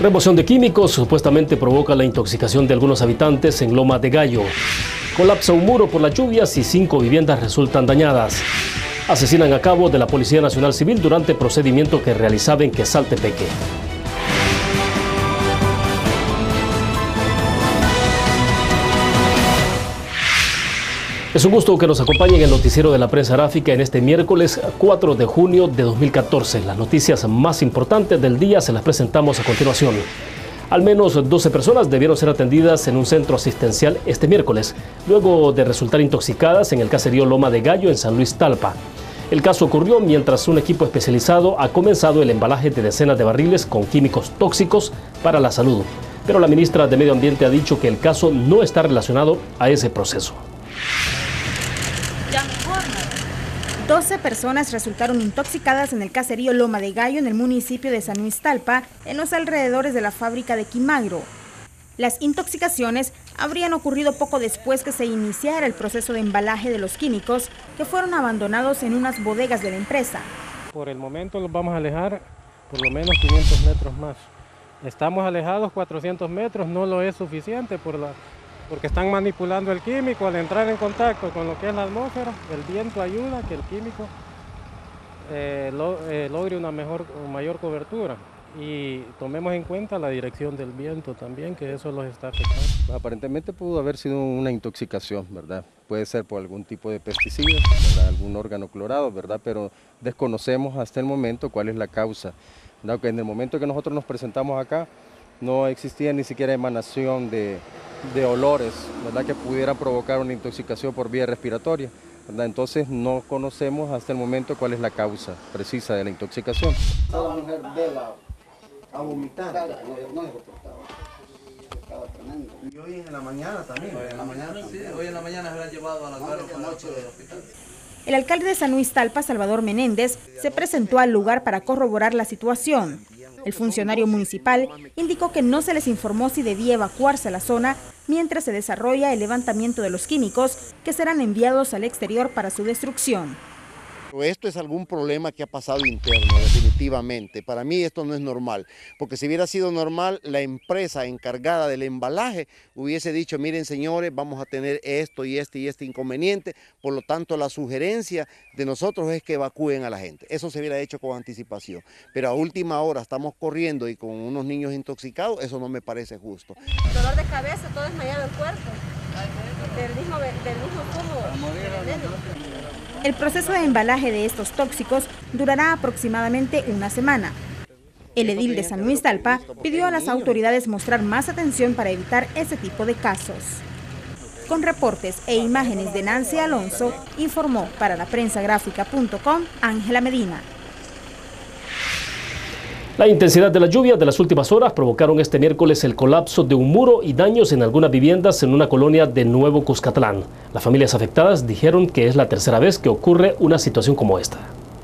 Remoción de químicos supuestamente provoca la intoxicación de algunos habitantes en Loma de Gallo. Colapsa un muro por las lluvias y 5 viviendas resultan dañadas. Asesinan a cabo de la Policía Nacional Civil durante procedimiento que realizaba en Quesaltepeque. Es un gusto que nos acompañen en el noticiero de la prensa gráfica en este miércoles 4 de junio de 2014. Las noticias más importantes del día se las presentamos a continuación. Al menos 12 personas debieron ser atendidas en un centro asistencial este miércoles, luego de resultar intoxicadas en el caserío Loma de Gallo en San Luis Talpa. El caso ocurrió mientras un equipo especializado ha comenzado el embalaje de decenas de barriles con químicos tóxicos para la salud. Pero la ministra de Medio Ambiente ha dicho que el caso no está relacionado a ese proceso. 12 personas resultaron intoxicadas en el caserío Loma de Gallo en el municipio de San Luis Talpa, en los alrededores de la fábrica de Quimagro. Las intoxicaciones habrían ocurrido poco después que se iniciara el proceso de embalaje de los químicos que fueron abandonados en unas bodegas de la empresa. Por el momento los vamos a alejar por lo menos 500 metros más. Estamos alejados 400 metros, no lo es suficiente porque están manipulando el químico al entrar en contacto con lo que es la atmósfera. El viento ayuda a que el químico logre una mayor cobertura. Y tomemos en cuenta la dirección del viento también, que eso los está afectando. Aparentemente pudo haber sido una intoxicación, ¿verdad? Puede ser por algún tipo de pesticida, ¿verdad? Algún órgano clorado, ¿verdad? Pero desconocemos hasta el momento cuál es la causa. ¿Verdad? En el momento que nosotros nos presentamos acá, no existía ni siquiera emanación de olores, ¿verdad? Que pudieran provocar una intoxicación por vía respiratoria, ¿verdad? Entonces no conocemos hasta el momento cuál es la causa precisa de la intoxicación. La mujer a vomitar. No es reportado. Y hoy en la mañana también. Hoy en la mañana sí, hoy en la mañana se la han llevado a la carro para el hospital. El alcalde de San Luis Talpa, Salvador Menéndez, se presentó al lugar para corroborar la situación. El funcionario municipal indicó que no se les informó si debía evacuarse a la zona mientras se desarrolla el levantamiento de los químicos que serán enviados al exterior para su destrucción. Esto es algún problema que ha pasado interno, definitivamente. Para mí esto no es normal, porque si hubiera sido normal, la empresa encargada del embalaje hubiese dicho, miren señores, vamos a tener esto y este inconveniente, por lo tanto la sugerencia de nosotros es que evacúen a la gente. Eso se hubiera hecho con anticipación, pero a última hora estamos corriendo y con unos niños intoxicados, eso no me parece justo. Dolor de cabeza, todo desmayado el cuerpo, del mismo fumo. El proceso de embalaje de estos tóxicos durará aproximadamente una semana. El edil de San Luis Talpa pidió a las autoridades mostrar más atención para evitar ese tipo de casos. Con reportes e imágenes de Nancy Alonso, informó para la prensagráfica.com Ángela Medina. La intensidad de la lluvia de las últimas horas provocaron este miércoles el colapso de un muro y daños en algunas viviendas en una colonia de Nuevo Cuscatlán. Las familias afectadas dijeron que es la tercera vez que ocurre una situación como esta.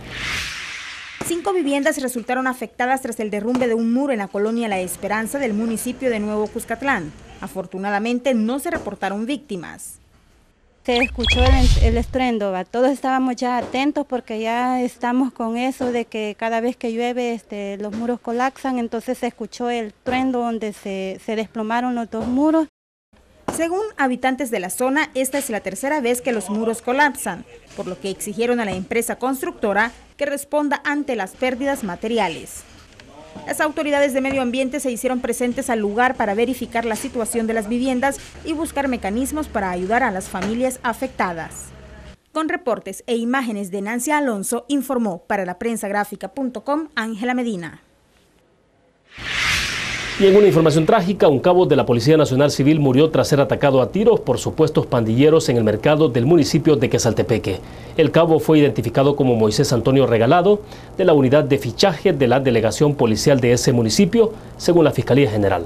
5 viviendas resultaron afectadas tras el derrumbe de un muro en la colonia La Esperanza del municipio de Nuevo Cuscatlán. Afortunadamente no se reportaron víctimas. Se escuchó el estruendo, todos estábamos ya atentos porque ya estamos con eso de que cada vez que llueve los muros colapsan, entonces se escuchó el estruendo donde se desplomaron los 2 muros. Según habitantes de la zona, esta es la tercera vez que los muros colapsan, por lo que exigieron a la empresa constructora que responda ante las pérdidas materiales. Las autoridades de medio ambiente se hicieron presentes al lugar para verificar la situación de las viviendas y buscar mecanismos para ayudar a las familias afectadas. Con reportes e imágenes de Nancy Alonso, informó para la prensagráfica.com Ángela Medina. Y en una información trágica, un cabo de la Policía Nacional Civil murió tras ser atacado a tiros por supuestos pandilleros en el mercado del municipio de Quesaltepeque. El cabo fue identificado como Moisés Antonio Regalado, de la unidad de fichaje de la delegación policial de ese municipio, según la Fiscalía General.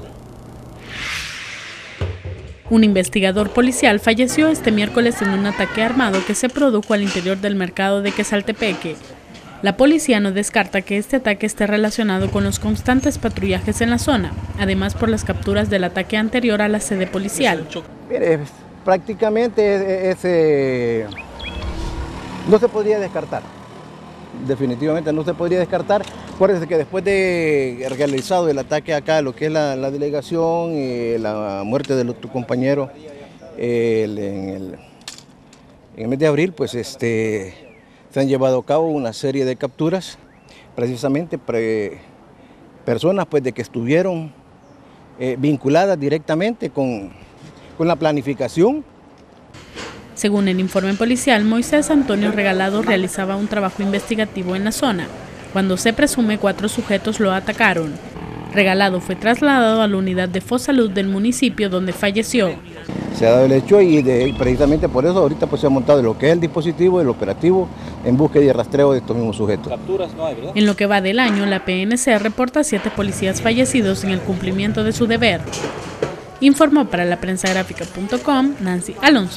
Un investigador policial falleció este miércoles en un ataque armado que se produjo al interior del mercado de Quesaltepeque. La policía no descarta que este ataque esté relacionado con los constantes patrullajes en la zona, además por las capturas del ataque anterior a la sede policial. Mire, prácticamente no se podría descartar. Definitivamente no se podría descartar Acuérdense que después de realizado el ataque acá, lo que es la delegación, la muerte del otro compañero, en el mes de abril, pues se han llevado a cabo una serie de capturas, precisamente personas pues, de que estuvieron vinculadas directamente con la planificación. Según el informe policial, Moisés Antonio Regalado realizaba un trabajo investigativo en la zona, cuando se presume 4 sujetos lo atacaron. Regalado fue trasladado a la unidad de Fosalud del municipio donde falleció. Se ha dado el hecho y precisamente por eso ahorita pues se ha montado lo que es el dispositivo, el operativo en búsqueda y rastreo de estos mismos sujetos. Capturas no hay, ¿verdad? En lo que va del año, la PNC reporta 7 policías fallecidos en el cumplimiento de su deber. Informó para la prensagráfica.com Nancy Alonso.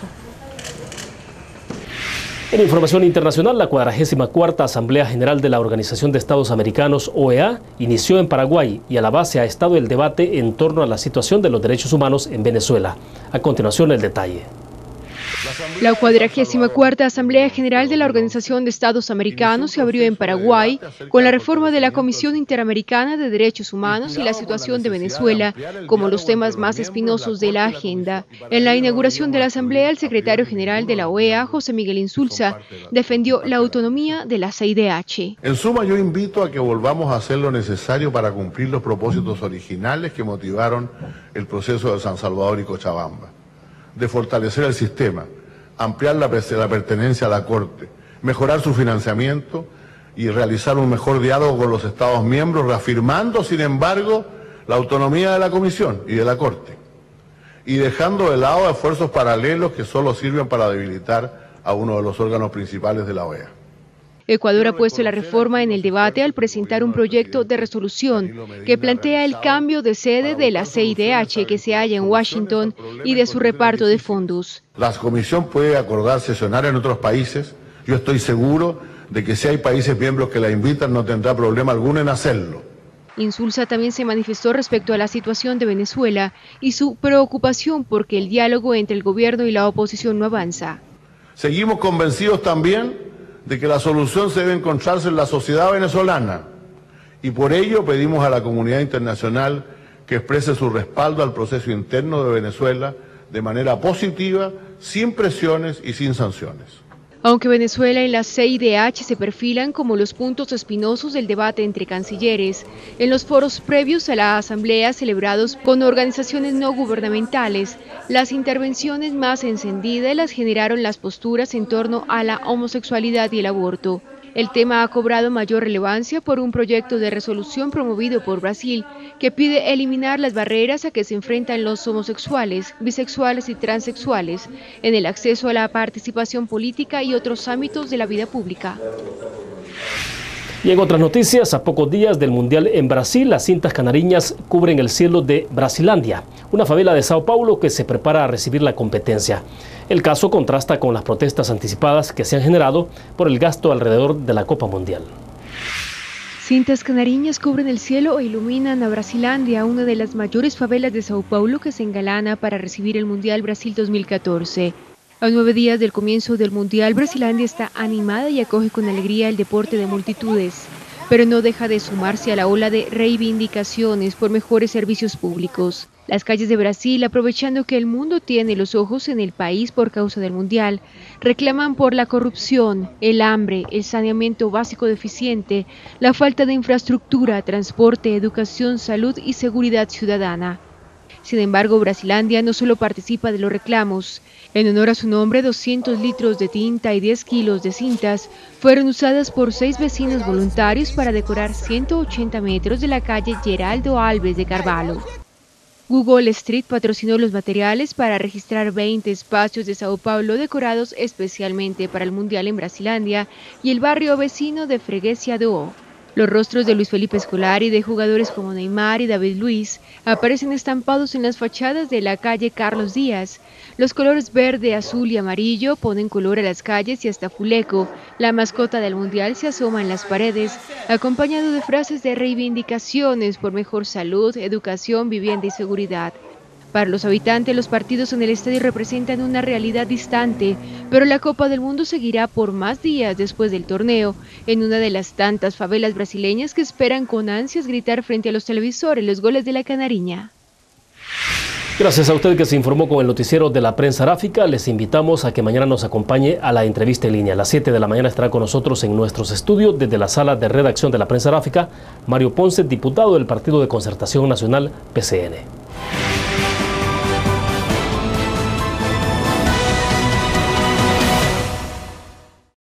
En información internacional, la 44ª Asamblea General de la Organización de Estados Americanos, OEA, inició en Paraguay y a la base ha estado el debate en torno a la situación de los derechos humanos en Venezuela. A continuación, el detalle. La 44ª Asamblea General de la Organización de Estados Americanos se abrió en Paraguay con la reforma de la Comisión Interamericana de Derechos Humanos y la situación de Venezuela como los temas más espinosos de la agenda. En la inauguración de la Asamblea, el secretario general de la OEA, José Miguel Insulza, defendió la autonomía de la CIDH. En suma, yo invito a que volvamos a hacer lo necesario para cumplir los propósitos originales que motivaron el proceso de San Salvador y Cochabamba, de fortalecer el sistema, ampliar la pertenencia a la Corte, mejorar su financiamiento y realizar un mejor diálogo con los Estados miembros, reafirmando, sin embargo, la autonomía de la Comisión y de la Corte, y dejando de lado esfuerzos paralelos que solo sirven para debilitar a uno de los órganos principales de la OEA. Ecuador ha puesto la reforma en el debate al presentar un proyecto de resolución que plantea el cambio de sede de la CIDH que se halla en Washington y de su reparto de fondos. La Comisión puede acordar sesionar en otros países. Yo estoy seguro de que si hay países miembros que la invitan no tendrá problema alguno en hacerlo. Insulza también se manifestó respecto a la situación de Venezuela y su preocupación porque el diálogo entre el gobierno y la oposición no avanza. Seguimos convencidos también de que la solución se debe encontrarse en la sociedad venezolana y por ello pedimos a la comunidad internacional que exprese su respaldo al proceso interno de Venezuela de manera positiva, sin presiones y sin sanciones. Aunque Venezuela y la CIDH se perfilan como los puntos espinosos del debate entre cancilleres, en los foros previos a la asamblea celebrados con organizaciones no gubernamentales, las intervenciones más encendidas las generaron las posturas en torno a la homosexualidad y el aborto. El tema ha cobrado mayor relevancia por un proyecto de resolución promovido por Brasil que pide eliminar las barreras a que se enfrentan los homosexuales, bisexuales y transexuales en el acceso a la participación política y otros ámbitos de la vida pública. Y en otras noticias, a pocos días del Mundial en Brasil, las cintas canariñas cubren el cielo de Brasilandia, una favela de Sao Paulo que se prepara a recibir la competencia. El caso contrasta con las protestas anticipadas que se han generado por el gasto alrededor de la Copa Mundial. Cintas canariñas cubren el cielo e iluminan a Brasilandia, una de las mayores favelas de Sao Paulo que se engalana para recibir el Mundial Brasil 2014. A 9 días del comienzo del Mundial, Brasilandia está animada y acoge con alegría el deporte de multitudes, pero no deja de sumarse a la ola de reivindicaciones por mejores servicios públicos. Las calles de Brasil, aprovechando que el mundo tiene los ojos en el país por causa del Mundial, reclaman por la corrupción, el hambre, el saneamiento básico deficiente, la falta de infraestructura, transporte, educación, salud y seguridad ciudadana. Sin embargo, Brasilandia no solo participa de los reclamos. En honor a su nombre, 200 litros de tinta y 10 kilos de cintas fueron usadas por 6 vecinos voluntarios para decorar 180 metros de la calle Geraldo Alves de Carvalho. Google Street patrocinó los materiales para registrar 20 espacios de Sao Paulo decorados especialmente para el Mundial en Brasilandia y el barrio vecino de Freguesia do O. Los rostros de Luis Felipe Scolari y de jugadores como Neymar y David Luiz aparecen estampados en las fachadas de la calle Carlos Díaz. Los colores verde, azul y amarillo ponen color a las calles y hasta Fuleco, la mascota del Mundial, se asoma en las paredes, acompañado de frases de reivindicaciones por mejor salud, educación, vivienda y seguridad. Para los habitantes, los partidos en el estadio representan una realidad distante, pero la Copa del Mundo seguirá por más días después del torneo, en una de las tantas favelas brasileñas que esperan con ansias gritar frente a los televisores los goles de la Canariña. Gracias a usted que se informó con el noticiero de la prensa aráfica. Les invitamos a que mañana nos acompañe a la entrevista en línea. A las 7 de la mañana estará con nosotros en nuestros estudios desde la sala de redacción de la prensa aráfica Mario Ponce, diputado del Partido de Concertación Nacional, PCN.